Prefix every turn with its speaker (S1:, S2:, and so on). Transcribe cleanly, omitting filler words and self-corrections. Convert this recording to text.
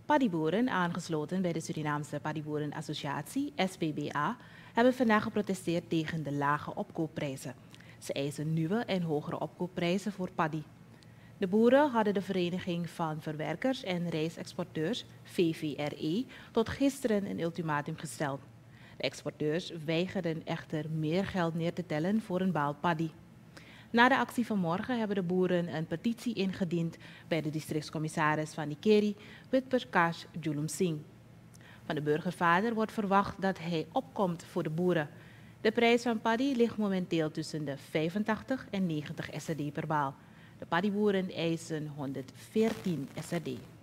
S1: Paddieboeren, aangesloten bij de Surinaamse Paddieboerenassociatie, SPBA, hebben vandaag geprotesteerd tegen de lage opkoopprijzen. Ze eisen nieuwe en hogere opkoopprijzen voor paddy. De boeren hadden de Vereniging van Verwerkers en Rijstexporteurs, VVRE, tot gisteren een ultimatum gesteld. De exporteurs weigerden echter meer geld neer te tellen voor een baal paddy. Na de actie van morgen hebben de boeren een petitie ingediend bij de districtscommissaris van Nikeri, Witprakash Julum Singh. Van de burgervader wordt verwacht dat hij opkomt voor de boeren. De prijs van paddy ligt momenteel tussen de 85 en 90 SRD per baal. De paddyboeren eisen 114 SRD.